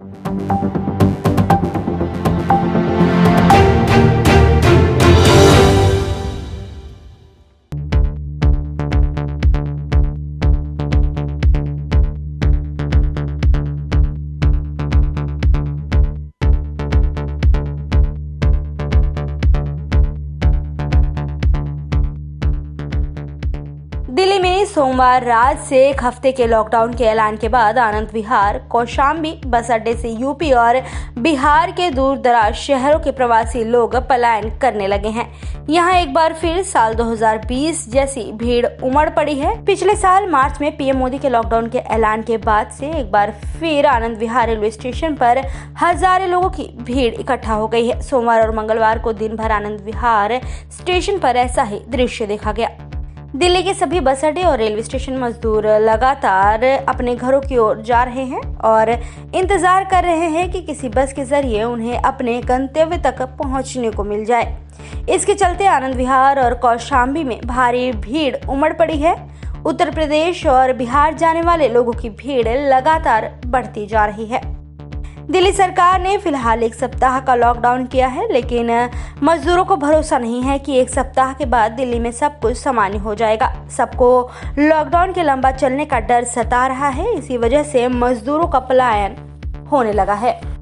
दिल्ली में सोमवार रात से एक हफ्ते के लॉकडाउन के ऐलान के बाद आनंद विहार, कौशाम्बी बस अड्डे से यूपी और बिहार के दूर दराज शहरों के प्रवासी लोग पलायन करने लगे हैं। यहां एक बार फिर साल 2020 जैसी भीड़ उमड़ पड़ी है। पिछले साल मार्च में पीएम मोदी के लॉकडाउन के ऐलान के बाद से एक बार फिर आनंद विहार रेलवे स्टेशन पर हजारों लोगों की भीड़ इकट्ठा हो गई है। सोमवार और मंगलवार को दिन भर आनंद विहार स्टेशन पर ऐसा ही दृश्य देखा गया। दिल्ली के सभी बस अड्डे और रेलवे स्टेशन मजदूर लगातार अपने घरों की ओर जा रहे हैं और इंतजार कर रहे हैं कि किसी बस के जरिए उन्हें अपने गंतव्य तक पहुंचने को मिल जाए। इसके चलते आनंद विहार और कौशाम्बी में भारी भीड़ उमड़ पड़ी है। उत्तर प्रदेश और बिहार जाने वाले लोगों की भीड़ लगातार बढ़ती जा रही है। दिल्ली सरकार ने फिलहाल एक सप्ताह का लॉकडाउन किया है, लेकिन मजदूरों को भरोसा नहीं है कि एक सप्ताह के बाद दिल्ली में सब कुछ सामान्य हो जाएगा। सबको लॉकडाउन के लंबा चलने का डर सता रहा है। इसी वजह से मजदूरों का पलायन होने लगा है।